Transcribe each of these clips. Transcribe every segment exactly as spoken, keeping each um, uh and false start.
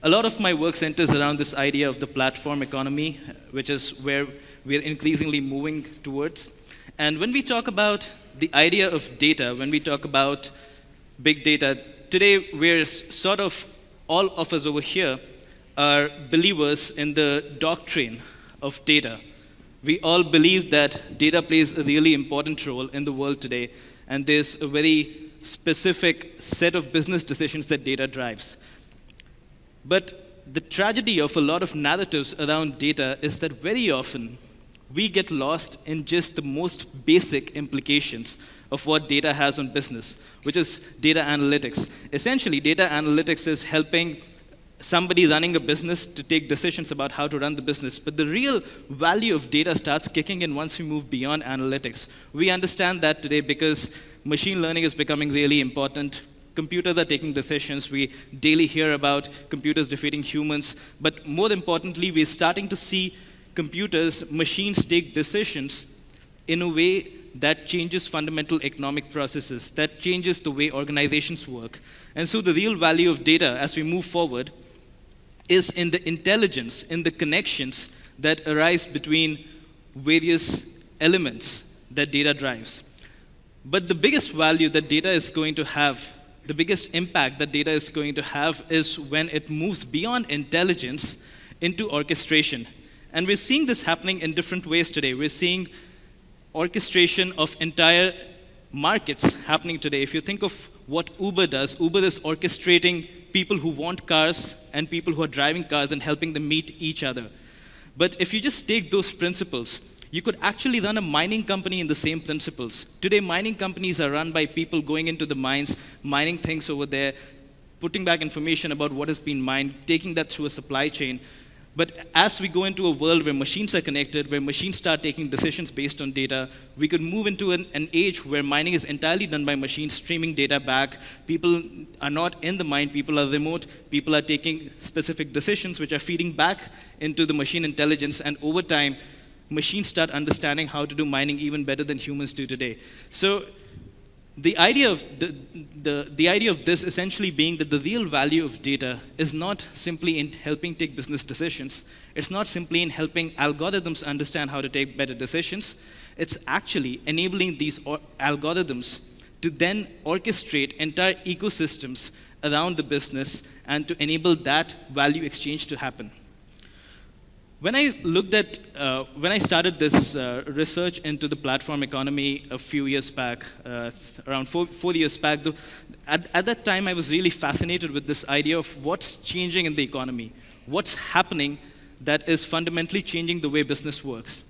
A lot of my work centers around this idea of the platform economy, which is where we're increasingly moving towards. And when we talk about the idea of data, when we talk about big data, today we're sort of, all of us over here are believers in the doctrine of data. We all believe that data plays a really important role in the world today, and there's a very specific set of business decisions that data drives. But the tragedy of a lot of narratives around data is that very often we get lost in just the most basic implications of what data has on business, which is data analytics. Essentially, data analytics is helping somebody running a business to take decisions about how to run the business. But the real value of data starts kicking in once we move beyond analytics. We understand that today because machine learning is becoming really important. Computers are taking decisions. We daily hear about computers defeating humans. But more importantly, we're starting to see computers, machines take decisions in a way that changes fundamental economic processes, that changes the way organizations work. And so the real value of data as we move forward is in the intelligence, in the connections that arise between various elements that data drives. But the biggest value that data is going to have, the biggest impact that data is going to have is when it moves beyond intelligence into orchestration. And we're seeing this happening in different ways today. We're seeing orchestration of entire markets happening today. If you think of what Uber does, Uber is orchestrating people who want cars and people who are driving cars and helping them meet each other. But if you just take those principles, you could actually run a mining company in the same principles. Today, mining companies are run by people going into the mines, mining things over there, putting back information about what has been mined, taking that through a supply chain. But as we go into a world where machines are connected, where machines start taking decisions based on data, we could move into an, an age where mining is entirely done by machines, streaming data back. People are not in the mine, people are remote, people are taking specific decisions which are feeding back into the machine intelligence, and over time, machines start understanding how to do mining even better than humans do today. So the idea of the, the, the idea of this essentially being that the real value of data is not simply in helping take business decisions. It's not simply in helping algorithms understand how to take better decisions. It's actually enabling these algorithms to then orchestrate entire ecosystems around the business and to enable that value exchange to happen. When I looked at, uh, when I started this uh, research into the platform economy a few years back, uh, around four, four years back, though, at, at that time I was really fascinated with this idea of what's changing in the economy, what's happening that is fundamentally changing the way business works.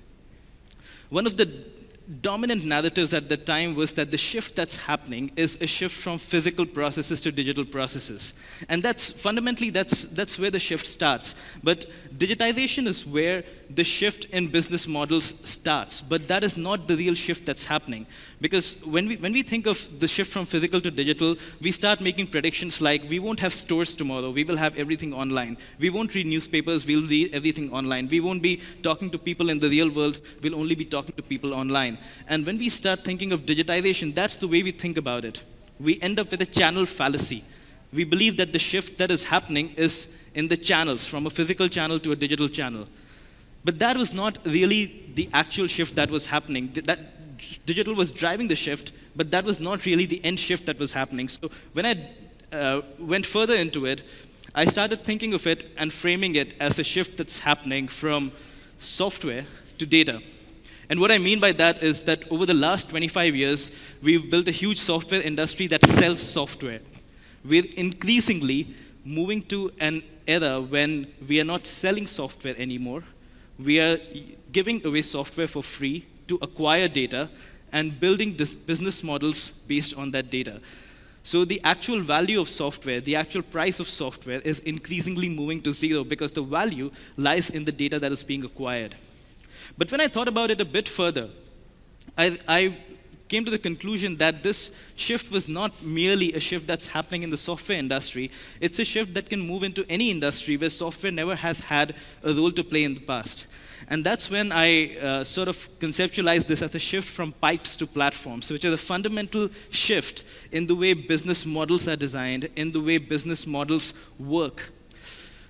One of the dominant narratives at the time was that the shift that's happening is a shift from physical processes to digital processes. And that's fundamentally, that's, that's where the shift starts. But digitization is where the shift in business models starts. But that is not the real shift that's happening. Because when we, when we think of the shift from physical to digital, we start making predictions like we won't have stores tomorrow, we will have everything online. We won't read newspapers, we'll read everything online. We won't be talking to people in the real world, we'll only be talking to people online. And when we start thinking of digitization, that's the way we think about it. We end up with a channel fallacy. We believe that the shift that is happening is in the channels, from a physical channel to a digital channel. But that was not really the actual shift that was happening. That digital was driving the shift, but that was not really the end shift that was happening. So when I uh, went further into it, I started thinking of it and framing it as a shift that's happening from software to data. And what I mean by that is that over the last twenty-five years, we've built a huge software industry that sells software. We're increasingly moving to an era when we are not selling software anymore. We are giving away software for free to acquire data and building business models based on that data. So the actual value of software, the actual price of software is increasingly moving to zero because the value lies in the data that is being acquired. But when I thought about it a bit further, I, I came to the conclusion that this shift was not merely a shift that's happening in the software industry. It's a shift that can move into any industry where software never has had a role to play in the past. And that's when I uh, sort of conceptualized this as a shift from pipes to platforms, which is a fundamental shift in the way business models are designed, in the way business models work.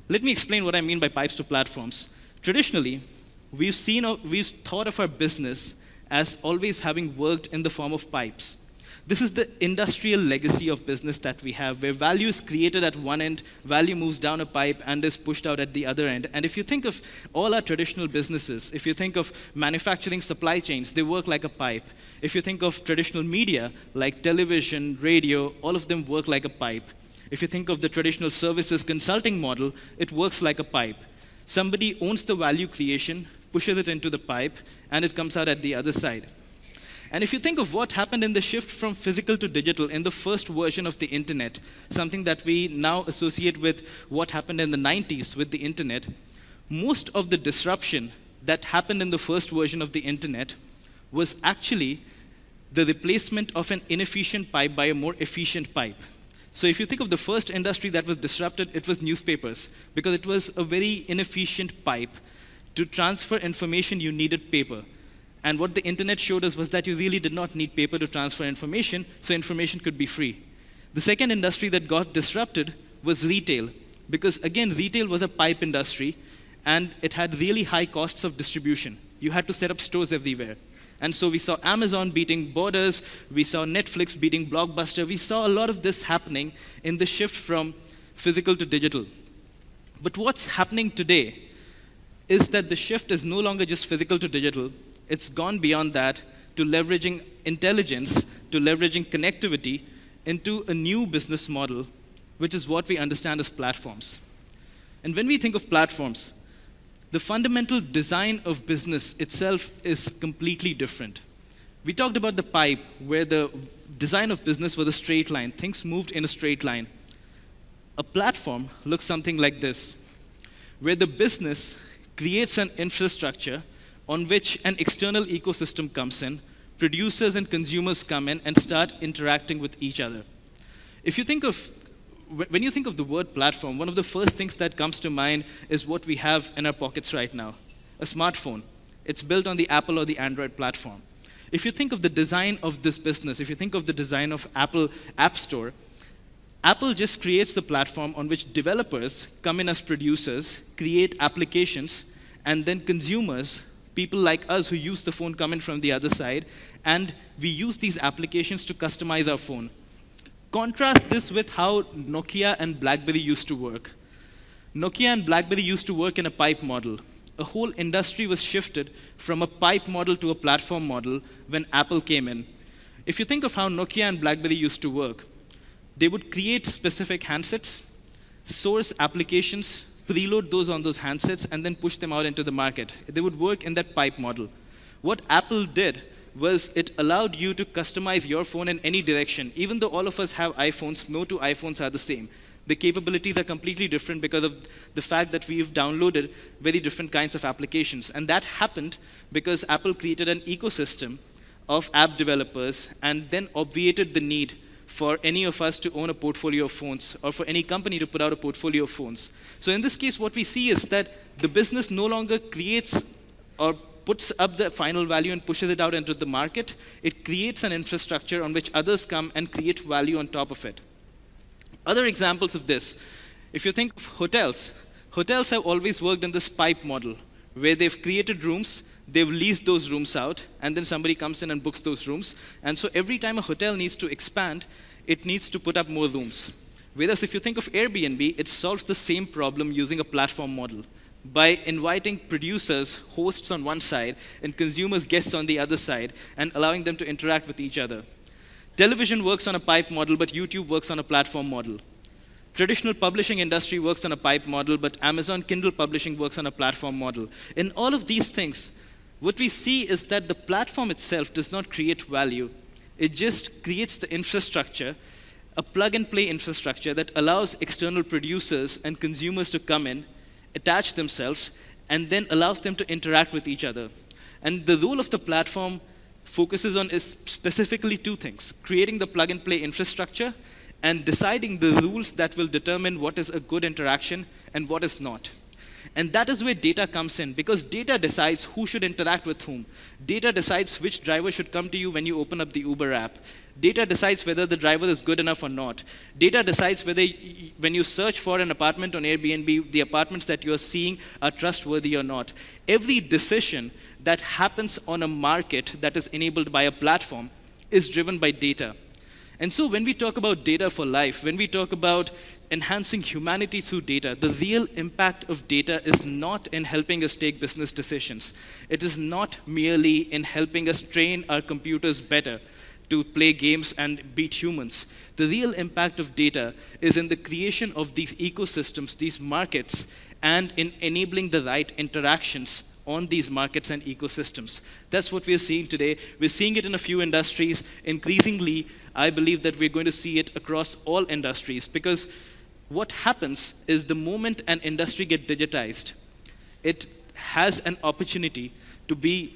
Let me explain what I mean by pipes to platforms. Traditionally, we've seen, we've thought of our business as always having worked in the form of pipes. This is the industrial legacy of business that we have, where value is created at one end, value moves down a pipe and is pushed out at the other end. And if you think of all our traditional businesses, if you think of manufacturing supply chains, they work like a pipe. If you think of traditional media, like television, radio, all of them work like a pipe. If you think of the traditional services consulting model, it works like a pipe. Somebody owns the value creation, pushes it into the pipe, and it comes out at the other side. And if you think of what happened in the shift from physical to digital in the first version of the internet, something that we now associate with what happened in the nineties with the internet, most of the disruption that happened in the first version of the internet was actually the replacement of an inefficient pipe by a more efficient pipe. So if you think of the first industry that was disrupted, it was newspapers, because it was a very inefficient pipe. To transfer information, you needed paper. And what the internet showed us was that you really did not need paper to transfer information, so information could be free. The second industry that got disrupted was retail, because again, retail was a pipe industry, and it had really high costs of distribution. You had to set up stores everywhere. And so we saw Amazon beating Borders, we saw Netflix beating Blockbuster, we saw a lot of this happening in the shift from physical to digital. But what's happening today is that the shift is no longer just physical to digital. It's gone beyond that to leveraging intelligence, to leveraging connectivity into a new business model, which is what we understand as platforms. And when we think of platforms, the fundamental design of business itself is completely different. We talked about the pipe, where the design of business was a straight line. Things moved in a straight line. A platform looks something like this, where the business creates an infrastructure on which an external ecosystem comes in, producers and consumers come in and start interacting with each other. If you think of, when you think of the word platform, one of the first things that comes to mind is what we have in our pockets right now, a smartphone. It's built on the Apple or the Android platform. If you think of the design of this business, if you think of the design of Apple App Store, Apple just creates the platform on which developers come in as producers, create applications, and then consumers, people like us who use the phone, come in from the other side, and we use these applications to customize our phone. Contrast this with how Nokia and BlackBerry used to work. Nokia and BlackBerry used to work in a pipe model. A whole industry was shifted from a pipe model to a platform model when Apple came in. If you think of how Nokia and BlackBerry used to work, they would create specific handsets, source applications, preload those on those handsets, and then push them out into the market. They would work in that pipe model. What Apple did was it allowed you to customize your phone in any direction. Even though all of us have iPhones, no two iPhones are the same. The capabilities are completely different because of the fact that we've downloaded very different kinds of applications. And that happened because Apple created an ecosystem of app developers and then obviated the need for any of us to own a portfolio of phones, or for any company to put out a portfolio of phones. So in this case, what we see is that the business no longer creates or puts up the final value and pushes it out into the market. It creates an infrastructure on which others come and create value on top of it. Other examples of this, if you think of hotels, hotels have always worked in this pipe model, where they've created rooms, they've leased those rooms out, and then somebody comes in and books those rooms. And so every time a hotel needs to expand, it needs to put up more rooms. Whereas if you think of Airbnb, it solves the same problem using a platform model by inviting producers, hosts on one side, and consumers, guests on the other side, and allowing them to interact with each other. Television works on a pipe model, but YouTube works on a platform model. Traditional publishing industry works on a pipe model, but Amazon Kindle publishing works on a platform model. In all of these things, what we see is that the platform itself does not create value. It just creates the infrastructure, a plug-and-play infrastructure that allows external producers and consumers to come in, attach themselves, and then allows them to interact with each other. And the role of the platform focuses on is specifically two things: creating the plug-and-play infrastructure and deciding the rules that will determine what is a good interaction and what is not. And that is where data comes in, because data decides who should interact with whom. Data decides which driver should come to you when you open up the Uber app. Data decides whether the driver is good enough or not. Data decides whether, y when you search for an apartment on Airbnb, the apartments that you're seeing are trustworthy or not. Every decision that happens on a market that is enabled by a platform is driven by data. And so when we talk about data for life, when we talk about enhancing humanity through data, the real impact of data is not in helping us take business decisions. It is not merely in helping us train our computers better to play games and beat humans. The real impact of data is in the creation of these ecosystems, these markets, and in enabling the right interactions on these markets and ecosystems. That's what we're seeing today. We're seeing it in a few industries. Increasingly, I believe that we're going to see it across all industries, because what happens is the moment an industry gets digitized, it has an opportunity to be,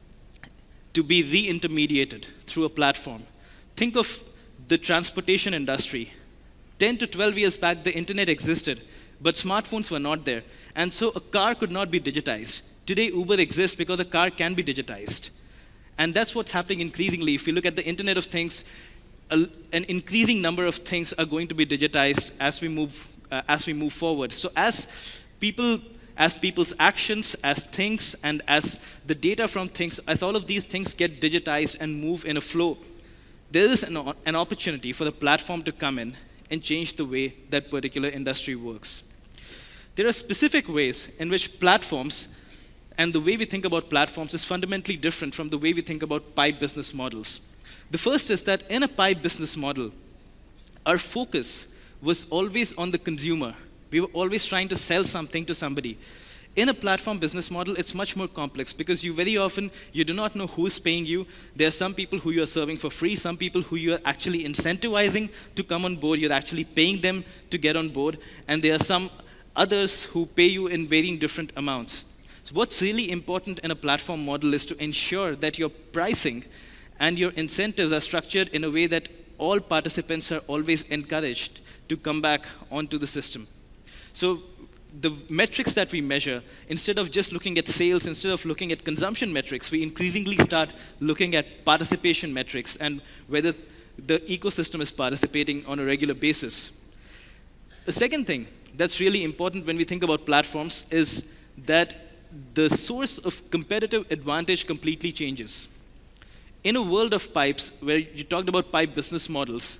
to be re-intermediated through a platform. Think of the transportation industry. ten to twelve years back, the internet existed, but smartphones were not there. And so a car could not be digitized. Today, Uber exists because a car can be digitized. And that's what's happening increasingly. If you look at the Internet of Things, a, an increasing number of things are going to be digitized as we move, uh, as we move forward. So as people, as people's actions, as things, and as the data from things, as all of these things get digitized and move in a flow, there is an, an opportunity for the platform to come in and change the way that particular industry works. There are specific ways in which platforms and the way we think about platforms is fundamentally different from the way we think about pipe business models. The first is that in a pipe business model, our focus was always on the consumer. We were always trying to sell something to somebody. In a platform business model, it's much more complex, because you very often, you do not know who's paying you. There are some people who you are serving for free, some people who you are actually incentivizing to come on board. You're actually paying them to get on board. And there are some others who pay you in varying different amounts. So what's really important in a platform model is to ensure that your pricing and your incentives are structured in a way that all participants are always encouraged to come back onto the system. So the metrics that we measure, instead of just looking at sales, instead of looking at consumption metrics, we increasingly start looking at participation metrics and whether the ecosystem is participating on a regular basis. The second thing that's really important when we think about platforms is that the source of competitive advantage completely changes. In a world of pipes, where you talked about pipe business models,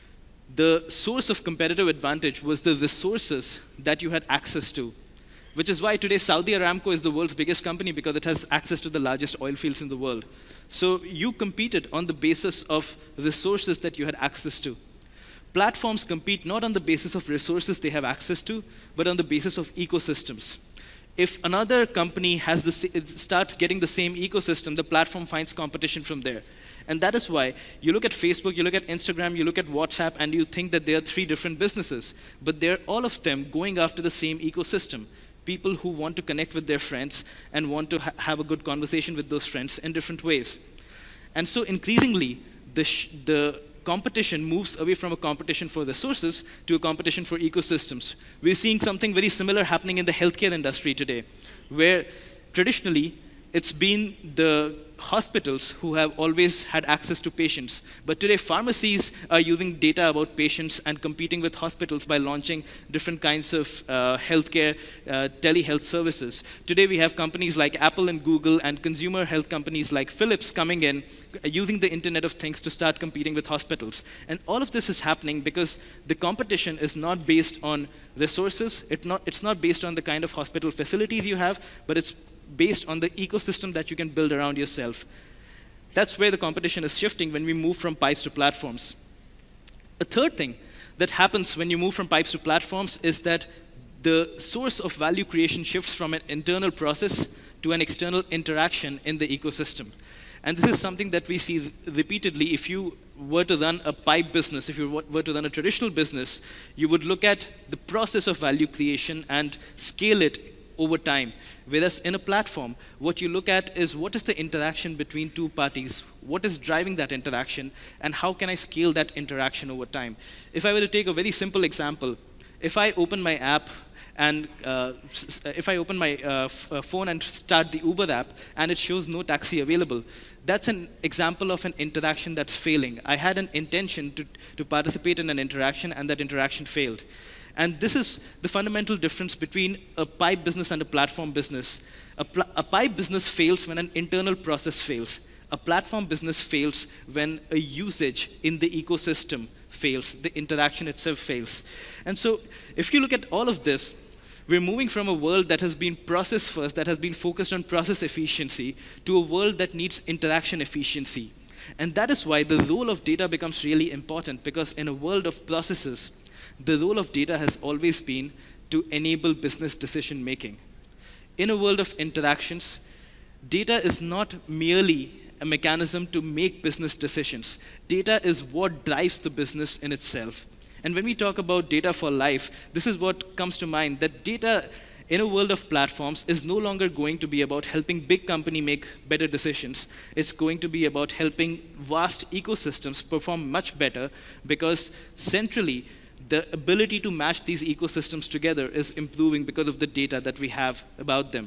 the source of competitive advantage was the resources that you had access to, which is why today Saudi Aramco is the world's biggest company, because it has access to the largest oil fields in the world. So you competed on the basis of resources that you had access to. Platforms compete not on the basis of resources they have access to, but on the basis of ecosystems. If another company has the, starts getting the same ecosystem, the platform finds competition from there. And that is why you look at Facebook, you look at Instagram, you look at WhatsApp, and you think that they are three different businesses. But they're all of them going after the same ecosystem. People who want to connect with their friends and want to ha have a good conversation with those friends in different ways. And so increasingly, the, sh the competition moves away from a competition for resources to a competition for ecosystems. We're seeing something very similar happening in the healthcare industry today, where traditionally it's been the hospitals who have always had access to patients. But today, pharmacies are using data about patients and competing with hospitals by launching different kinds of uh, healthcare, uh, telehealth services. Today, we have companies like Apple and Google and consumer health companies like Philips coming in, uh, using the Internet of Things to start competing with hospitals. And all of this is happening because the competition is not based on resources. It not, it's not based on the kind of hospital facilities you have, but it's based on the ecosystem that you can build around yourself. That's where the competition is shifting when we move from pipes to platforms. A third thing that happens when you move from pipes to platforms is that the source of value creation shifts from an internal process to an external interaction in the ecosystem. And this is something that we see repeatedly. If you were to run a pipe business, if you were to run a traditional business, you would look at the process of value creation and scale it over time. Whereas in a platform, what you look at is what is the interaction between two parties, what is driving that interaction, and how can I scale that interaction over time. If I were to take a very simple example, If I open my app and uh, if I open my uh, uh, phone and start the Uber app and it shows no taxi available, that's an example of an interaction that's failing. I had an intention to, to participate in an interaction and that interaction failed. And this is the fundamental difference between a pipe business and a platform business. A, pl a pipe business fails when an internal process fails. A platform business fails when a usage in the ecosystem fails, the interaction itself fails. And so if you look at all of this, we're moving from a world that has been process first, that has been focused on process efficiency, to a world that needs interaction efficiency. And that is why the role of data becomes really important, because in a world of processes, the role of data has always been to enable business decision making. In a world of interactions, data is not merely a mechanism to make business decisions. Data is what drives the business in itself. And when we talk about data for life, this is what comes to mind, that data in a world of platforms is no longer going to be about helping big company make better decisions. It's going to be about helping vast ecosystems perform much better, because centrally, the ability to match these ecosystems together is improving because of the data that we have about them.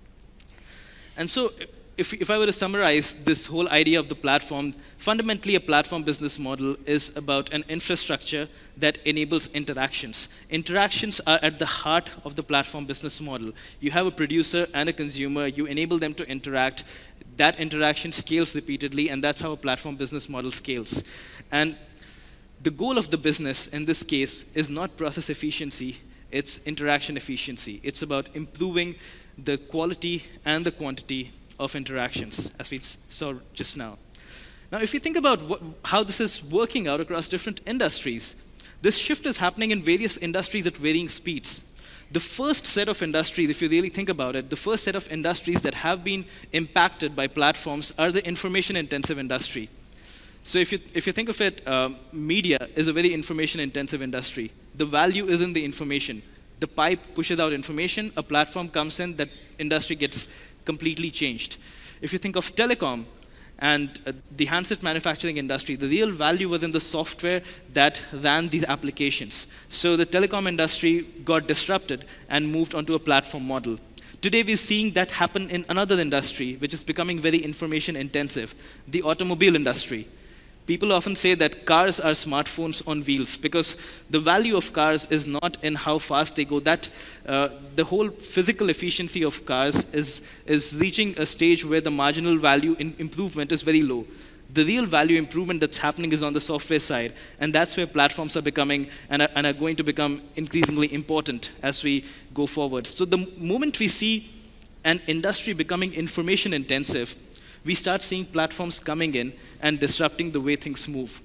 And so, If, if I were to summarize this whole idea of the platform, fundamentally a platform business model is about an infrastructure that enables interactions. Interactions are at the heart of the platform business model. You have a producer and a consumer, you enable them to interact, that interaction scales repeatedly, and that's how a platform business model scales. And the goal of the business in this case is not process efficiency, it's interaction efficiency. It's about improving the quality and the quantity of interactions, as we saw just now. Now, if you think about what, how this is working out across different industries, this shift is happening in various industries at varying speeds. The first set of industries, if you really think about it, the first set of industries that have been impacted by platforms are the information-intensive industry. So if you, if you think of it, um, media is a very information-intensive industry. The value is in the information. The pipe pushes out information, a platform comes in, that industry gets completely changed. If you think of telecom and uh, the handset manufacturing industry, the real value was in the software that ran these applications. So the telecom industry got disrupted and moved onto a platform model. Today we're seeing that happen in another industry, which is becoming very information intensive, the automobile industry. People often say that cars are smartphones on wheels, because the value of cars is not in how fast they go. That uh, the whole physical efficiency of cars is, is reaching a stage where the marginal value in improvement is very low. The real value improvement that's happening is on the software side, and that's where platforms are becoming and are, and are going to become increasingly important as we go forward. So the moment we see an industry becoming information intensive, we start seeing platforms coming in and disrupting the way things move.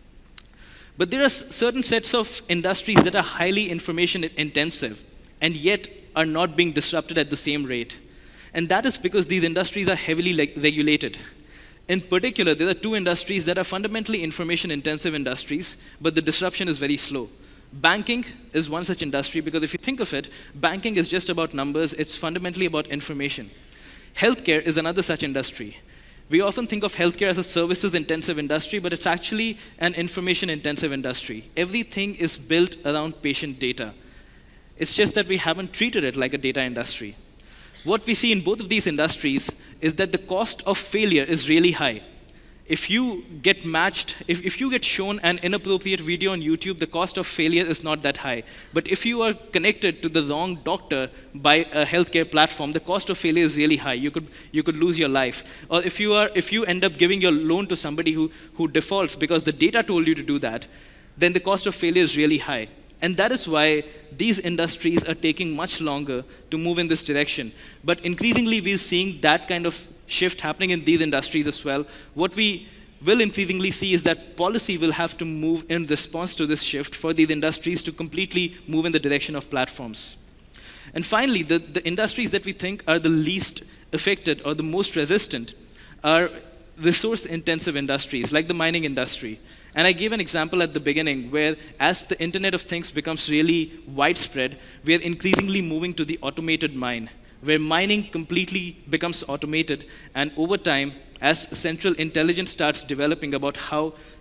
But there are certain sets of industries that are highly information intensive and yet are not being disrupted at the same rate. And that is because these industries are heavily regulated. In particular, there are two industries that are fundamentally information intensive industries, but the disruption is very slow. Banking is one such industry, because if you think of it, banking is just about numbers, it's fundamentally about information. Healthcare is another such industry. We often think of healthcare as a services-intensive industry, but it's actually an information-intensive industry. Everything is built around patient data. It's just that we haven't treated it like a data industry. What we see in both of these industries is that the cost of failure is really high. If you get matched, if, if you get shown an inappropriate video on YouTube, the cost of failure is not that high. But if you are connected to the wrong doctor by a healthcare platform, the cost of failure is really high. You could, you could lose your life. Or if you, are, if you end up giving your loan to somebody who, who defaults because the data told you to do that, then the cost of failure is really high. And that is why these industries are taking much longer to move in this direction. But increasingly, we're seeing that kind of shift happening in these industries as well. What we will increasingly see is that policy will have to move in response to this shift for these industries to completely move in the direction of platforms. And finally, the, the industries that we think are the least affected or the most resistant are resource-intensive industries, like the mining industry. And I gave an example at the beginning where, as the Internet of Things becomes really widespread, we are increasingly moving to the automated mine, where mining completely becomes automated, and over time, as central intelligence starts developing about how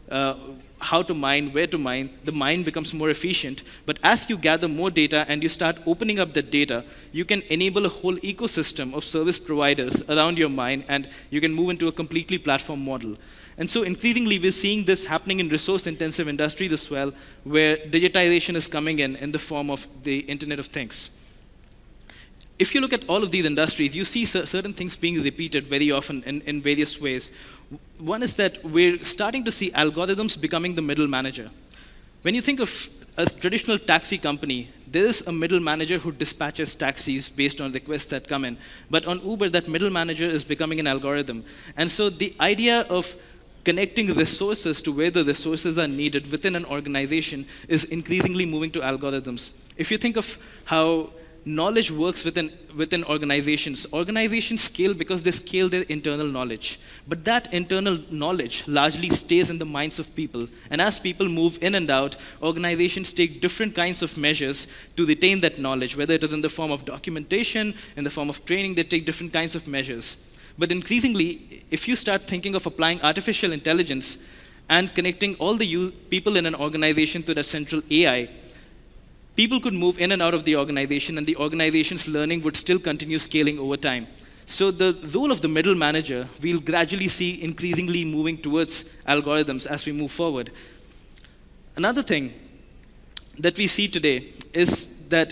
uh, how to mine, where to mine, the mine becomes more efficient. But as you gather more data and you start opening up that data, you can enable a whole ecosystem of service providers around your mine, and you can move into a completely platform model. And so increasingly, we're seeing this happening in resource-intensive industries as well, where digitization is coming in in the form of the Internet of Things. If you look at all of these industries, you see certain things being repeated very often in, in various ways. One is that we're starting to see algorithms becoming the middle manager. When you think of a traditional taxi company, there is a middle manager who dispatches taxis based on requests that come in. But on Uber, that middle manager is becoming an algorithm. And so the idea of connecting resources to where the resources are needed within an organization is increasingly moving to algorithms. If you think of how knowledge works within, within organizations. Organizations scale because they scale their internal knowledge. But that internal knowledge largely stays in the minds of people. And as people move in and out, organizations take different kinds of measures to retain that knowledge, whether it is in the form of documentation, in the form of training, they take different kinds of measures. But increasingly, if you start thinking of applying artificial intelligence and connecting all the people in an organization to that central A I, people could move in and out of the organization, and the organization's learning would still continue scaling over time. So the role of the middle manager, we'll gradually see increasingly moving towards algorithms as we move forward. Another thing that we see today is that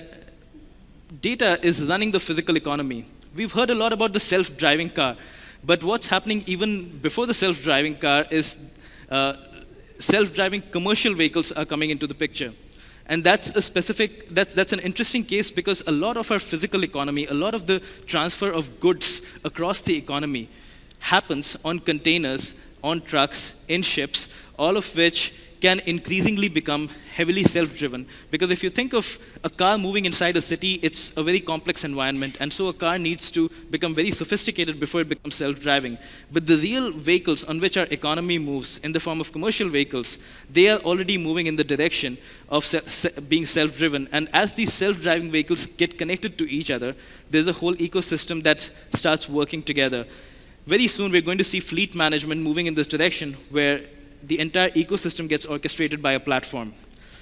data is running the physical economy. We've heard a lot about the self-driving car, but what's happening even before the self-driving car is uh, self-driving commercial vehicles are coming into the picture. And that's a specific, that's, that's an interesting case because a lot of our physical economy, a lot of the transfer of goods across the economy happens on containers, on trucks, in ships, all of which can increasingly become heavily self-driven. Because if you think of a car moving inside a city, it's a very complex environment, and so a car needs to become very sophisticated before it becomes self-driving. But the real vehicles on which our economy moves, in the form of commercial vehicles, they are already moving in the direction of se se being self-driven. And as these self-driving vehicles get connected to each other, there's a whole ecosystem that starts working together. Very soon, we're going to see fleet management moving in this direction, where the entire ecosystem gets orchestrated by a platform.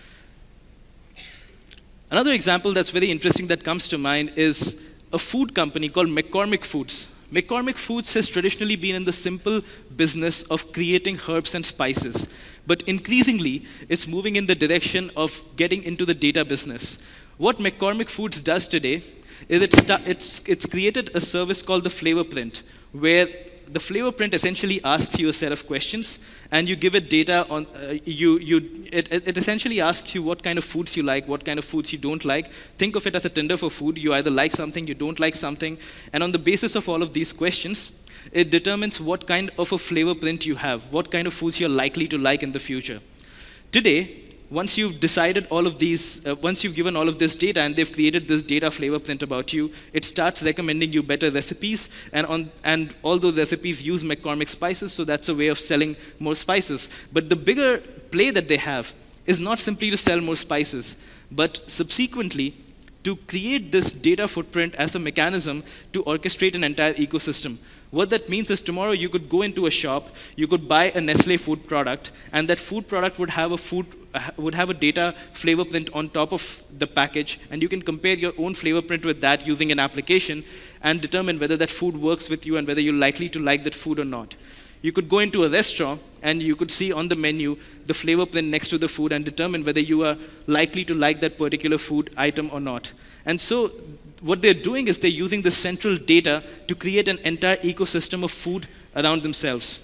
Another example that's very interesting that comes to mind is a food company called McCormick Foods. McCormick Foods has traditionally been in the simple business of creating herbs and spices, but increasingly it's moving in the direction of getting into the data business. What McCormick Foods does today is it it's, it's created a service called the Flavor Print, where the Flavor Print essentially asks you a set of questions, and you give it data on, uh, you, you, it, it essentially asks you what kind of foods you like, what kind of foods you don't like. Think of it as a Tinder for food. You either like something, you don't like something, and on the basis of all of these questions, it determines what kind of a flavor print you have, what kind of foods you're likely to like in the future. Today, once you've decided all of these, uh, once you've given all of this data and they've created this data flavor print about you, it starts recommending you better recipes, and, on, and all those recipes use McCormick spices, so that's a way of selling more spices. But the bigger play that they have is not simply to sell more spices, but subsequently to create this data footprint as a mechanism to orchestrate an entire ecosystem. What that means is tomorrow you could go into a shop, you could buy a Nestle food product, and that food product would have a food would have a data flavor print on top of the package, and you can compare your own flavor print with that using an application and determine whether that food works with you and whether you're likely to like that food or not. You could go into a restaurant and you could see on the menu the flavor print next to the food and determine whether you are likely to like that particular food item or not. And so what they're doing is they're using the central data to create an entire ecosystem of food around themselves.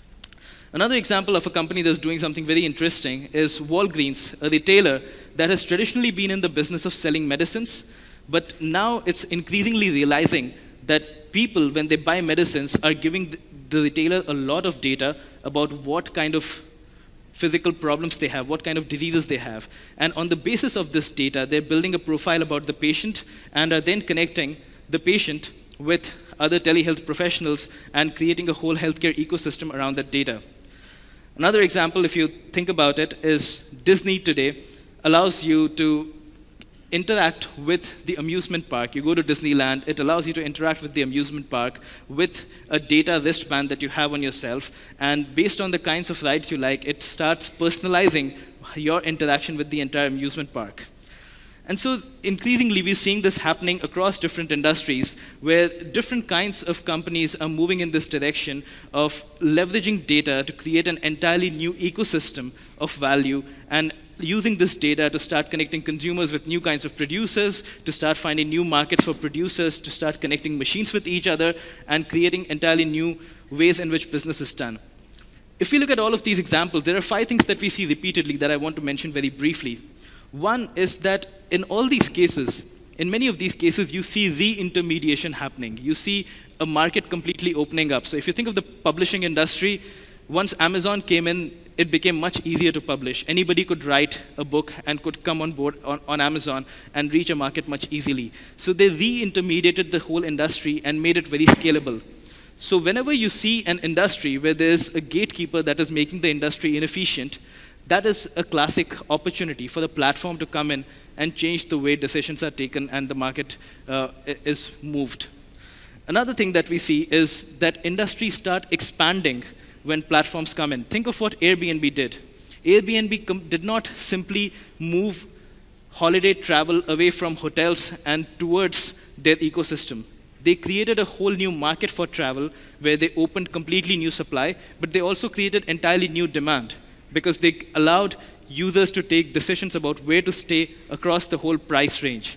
Another example of a company that's doing something very interesting is Walgreens, a retailer that has traditionally been in the business of selling medicines, but now it's increasingly realizing that people, when they buy medicines, are giving the retailer a lot of data about what kind of physical problems they have, what kind of diseases they have. And on the basis of this data, they're building a profile about the patient and are then connecting the patient with other telehealth professionals and creating a whole healthcare ecosystem around that data. Another example, if you think about it, is Disney today allows you to interact with the amusement park. You go to Disneyland, it allows you to interact with the amusement park with a data wristband that you have on yourself, and based on the kinds of rides you like, it starts personalizing your interaction with the entire amusement park. And so increasingly, we're seeing this happening across different industries, where different kinds of companies are moving in this direction of leveraging data to create an entirely new ecosystem of value, and using this data to start connecting consumers with new kinds of producers, to start finding new markets for producers, to start connecting machines with each other, and creating entirely new ways in which business is done. If we look at all of these examples, there are five things that we see repeatedly that I want to mention very briefly. One is that in all these cases, in many of these cases, you see re-intermediation happening. You see a market completely opening up. So if you think of the publishing industry, once Amazon came in, it became much easier to publish. Anybody could write a book and could come on board on, on Amazon and reach a market much easily. So they re-intermediated the whole industry and made it very scalable. So whenever you see an industry where there's a gatekeeper that is making the industry inefficient, that is a classic opportunity for the platform to come in and change the way decisions are taken and the market uh, is moved. Another thing that we see is that industries start expanding when platforms come in. Think of what Airbnb did. Airbnb did not simply move holiday travel away from hotels and towards their ecosystem. They created a whole new market for travel where they opened completely new supply, but they also created entirely new demand, because they allowed users to take decisions about where to stay across the whole price range.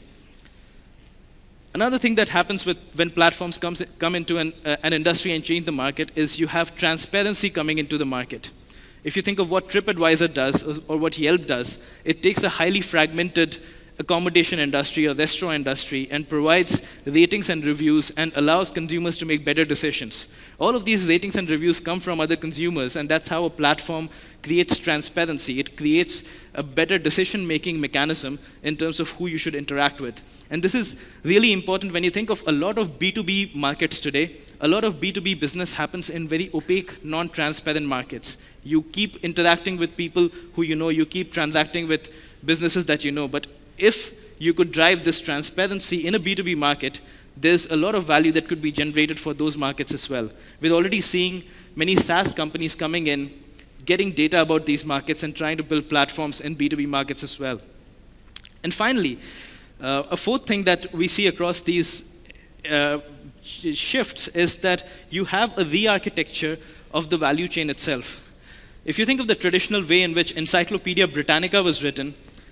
Another thing that happens with when platforms comes, come into an, uh, an industry and change the market is you have transparency coming into the market. If you think of what TripAdvisor does or, or what Yelp does, it takes a highly fragmented accommodation industry or restaurant industry and provides ratings and reviews and allows consumers to make better decisions. All of these ratings and reviews come from other consumers, and that's how a platform creates transparency. It creates a better decision-making mechanism in terms of who you should interact with. And this is really important when you think of a lot of B two B markets today. A lot of B two B business happens in very opaque, non-transparent markets. You keep interacting with people who you know, you keep transacting with businesses that you know, but if you could drive this transparency in a B two B market, there's a lot of value that could be generated for those markets as well. We're already seeing many SaaS companies coming in, getting data about these markets and trying to build platforms in B two B markets as well. And finally, uh, a fourth thing that we see across these uh, sh shifts is that you have a re-architecture of the value chain itself. If you think of the traditional way in which Encyclopedia Britannica was written,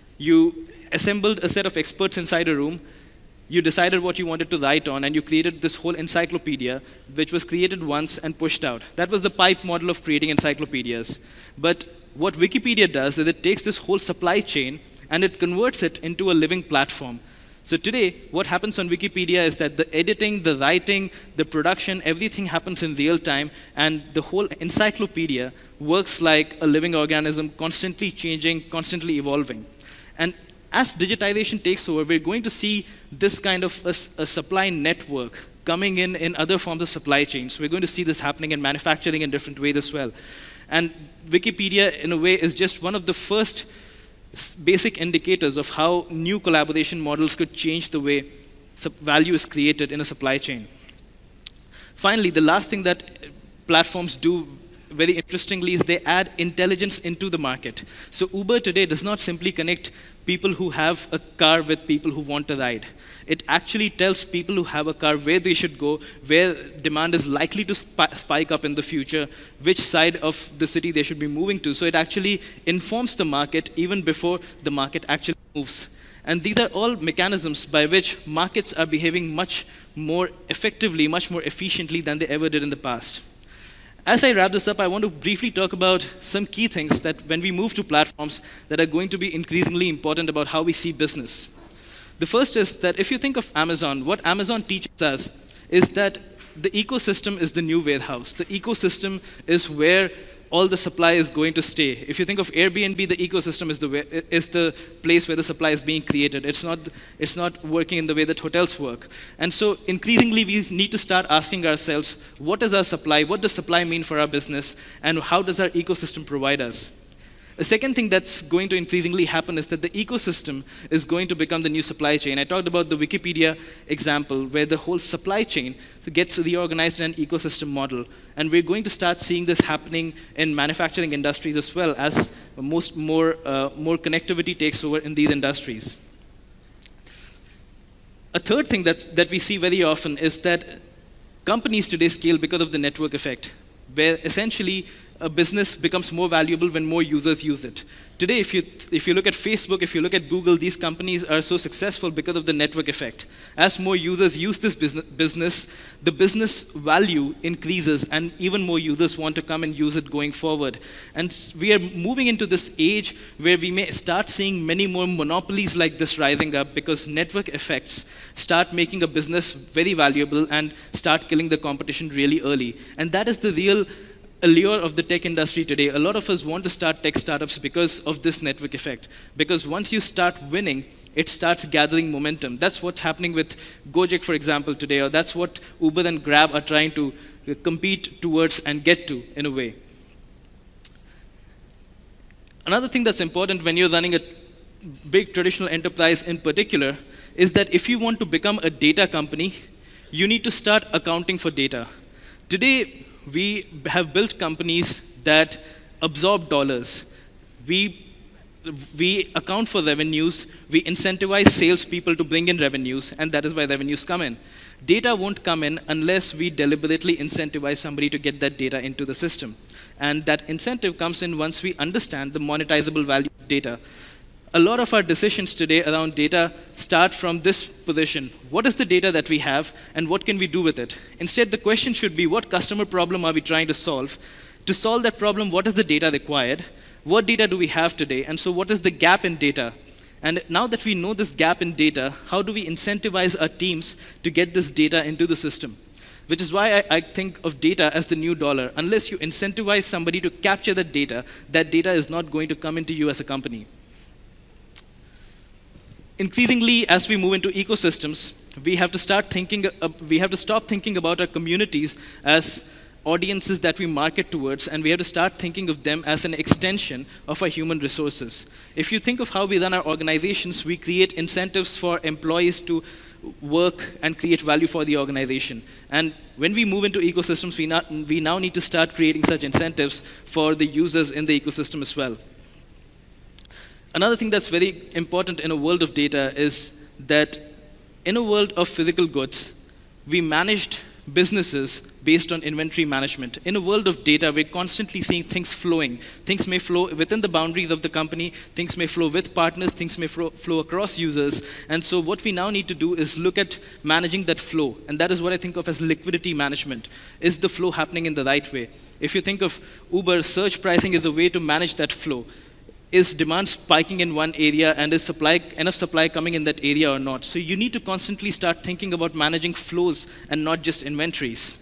you assembled a set of experts inside a room, you decided what you wanted to write on, and you created this whole encyclopedia, which was created once and pushed out. That was the pipe model of creating encyclopedias. But what Wikipedia does is it takes this whole supply chain and it converts it into a living platform. So today, what happens on Wikipedia is that the editing, the writing, the production, everything happens in real time, and the whole encyclopedia works like a living organism, constantly changing, constantly evolving. And as digitization takes over, we're going to see this kind of a, a supply network coming in in other forms of supply chains. We're going to see this happening in manufacturing in different ways as well. And Wikipedia, in a way, is just one of the first basic indicators of how new collaboration models could change the way value is created in a supply chain. Finally, the last thing that platforms do very interestingly is they add intelligence into the market. So Uber today does not simply connect people who have a car with people who want to ride. It actually tells people who have a car where they should go, where demand is likely to sp spike up in the future, which side of the city they should be moving to. So it actually informs the market even before the market actually moves. And these are all mechanisms by which markets are behaving much more effectively, much more efficiently than they ever did in the past. As I wrap this up, I want to briefly talk about some key things that when we move to platforms that are going to be increasingly important about how we see business. The first is that if you think of Amazon, what Amazon teaches us is that the ecosystem is the new warehouse. The ecosystem is where all the supply is going to stay. If you think of Airbnb, the ecosystem is the, way, is the place where the supply is being created. It's not, it's not working in the way that hotels work. And so increasingly, we need to start asking ourselves, what is our supply? What does supply mean for our business? And how does our ecosystem provide us? A second thing that's going to increasingly happen is that the ecosystem is going to become the new supply chain. I talked about the Wikipedia example, where the whole supply chain gets reorganized in an ecosystem model. And we're going to start seeing this happening in manufacturing industries as well, as most more, uh, more connectivity takes over in these industries. A third thing that, that we see very often is that companies today scale because of the network effect, where essentially a business becomes more valuable when more users use it. Today, if you, if you look at Facebook, if you look at Google, these companies are so successful because of the network effect. As more users use this business, the business value increases, and even more users want to come and use it going forward. And we are moving into this age where we may start seeing many more monopolies like this rising up, because network effects start making a business very valuable and start killing the competition really early. And that is the real allure of the tech industry today. A lot of us want to start tech startups because of this network effect. Because once you start winning, it starts gathering momentum. That's what's happening with Gojek, for example, today, or that's what Uber and Grab are trying to compete towards and get to, in a way. Another thing that's important when you're running a big traditional enterprise in particular is that if you want to become a data company, you need to start accounting for data. Today, we have built companies that absorb dollars. We, we account for revenues. We incentivize salespeople to bring in revenues, and that is why revenues come in. Data won't come in unless we deliberately incentivize somebody to get that data into the system. And that incentive comes in once we understand the monetizable value of data. A lot of our decisions today around data start from this position. What is the data that we have, and what can we do with it? Instead, the question should be, what customer problem are we trying to solve? To solve that problem, what is the data required? What data do we have today? And so what is the gap in data? And now that we know this gap in data, how do we incentivize our teams to get this data into the system? Which is why I, I think of data as the new dollar. Unless you incentivize somebody to capture that data, that data is not going to come into you as a company. Increasingly, as we move into ecosystems, we have to start thinking, uh, we have to stop thinking about our communities as audiences that we market towards, and we have to start thinking of them as an extension of our human resources. If you think of how we run our organizations, we create incentives for employees to work and create value for the organization. And when we move into ecosystems, we, not, we now need to start creating such incentives for the users in the ecosystem as well. Another thing that's very important in a world of data is that in a world of physical goods, we managed businesses based on inventory management. In a world of data, we're constantly seeing things flowing. Things may flow within the boundaries of the company, things may flow with partners, things may flow, flow across users. And so what we now need to do is look at managing that flow. And that is what I think of as liquidity management. Is the flow happening in the right way? If you think of Uber, search pricing is a way to manage that flow. Is demand spiking in one area, and is supply, enough supply coming in that area or not? So you need to constantly start thinking about managing flows and not just inventories.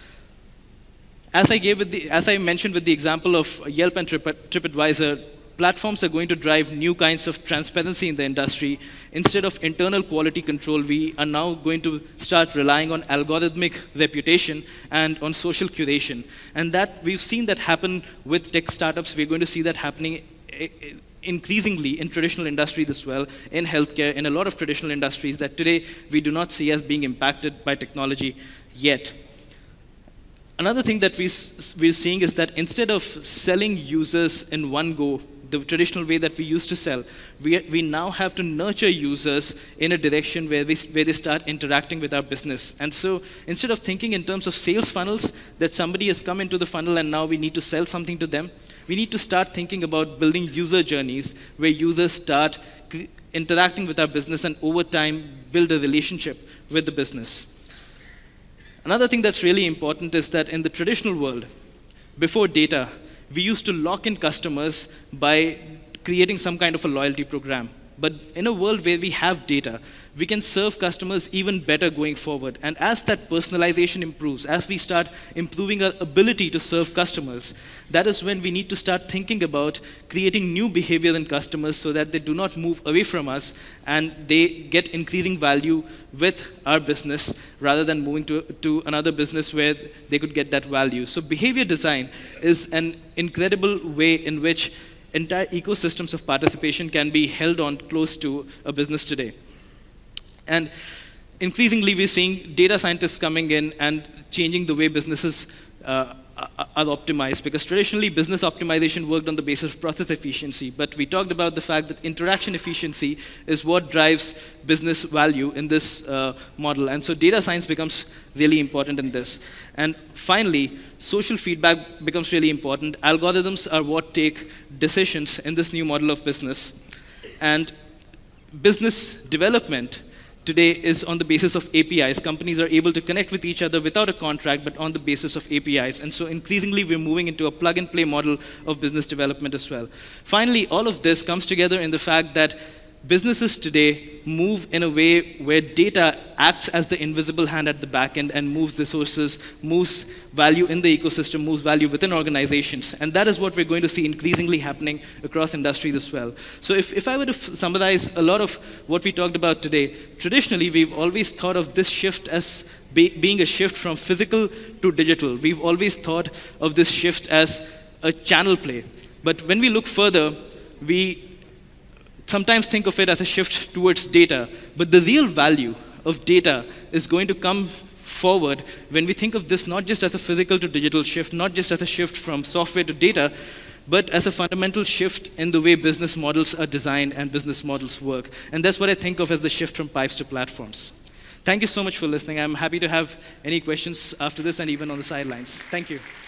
As I, gave with the, as I mentioned with the example of Yelp and Trip, TripAdvisor, platforms are going to drive new kinds of transparency in the industry. Instead of internal quality control, we are now going to start relying on algorithmic reputation and on social curation. And that, we've seen that happen with tech startups. We're going to see that happening increasingly in traditional industries as well, in healthcare, in a lot of traditional industries that today we do not see as being impacted by technology yet. Another thing that we, we're seeing is that instead of selling users in one go, the traditional way that we used to sell, we, we now have to nurture users in a direction where, we, where they start interacting with our business. And so instead of thinking in terms of sales funnels, that somebody has come into the funnel and now we need to sell something to them, we need to start thinking about building user journeys where users start interacting with our business and over time build a relationship with the business. Another thing that's really important is that in the traditional world, before data, we used to lock in customers by creating some kind of a loyalty program. But in a world where we have data, we can serve customers even better going forward. And as that personalization improves, as we start improving our ability to serve customers, that is when we need to start thinking about creating new behavior in customers so that they do not move away from us and they get increasing value with our business rather than moving to, to another business where they could get that value. So behavior design is an incredible way in which entire ecosystems of participation can be held on close to a business today. And increasingly, we're seeing data scientists coming in and changing the way businesses uh, are optimized, because traditionally business optimization worked on the basis of process efficiency, but we talked about the fact that interaction efficiency is what drives business value in this uh, model, and so data science becomes really important in this. And finally, social feedback becomes really important. Algorithms are what take decisions in this new model of business, and business development today is on the basis of A P Is. Companies are able to connect with each other without a contract, but on the basis of A P Is. And so increasingly, we're moving into a plug-and-play model of business development as well. Finally, all of this comes together in the fact that businesses today move in a way where data acts as the invisible hand at the back end and moves resources, moves value in the ecosystem, moves value within organizations. And that is what we're going to see increasingly happening across industries as well. So if, if I were to summarize a lot of what we talked about today, traditionally we've always thought of this shift as be, being a shift from physical to digital. We've always thought of this shift as a channel play. But when we look further, we sometimes think of it as a shift towards data, but the real value of data is going to come forward when we think of this not just as a physical to digital shift, not just as a shift from software to data, but as a fundamental shift in the way business models are designed and business models work. And that's what I think of as the shift from pipes to platforms. Thank you so much for listening. I'm happy to have any questions after this and even on the sidelines. Thank you.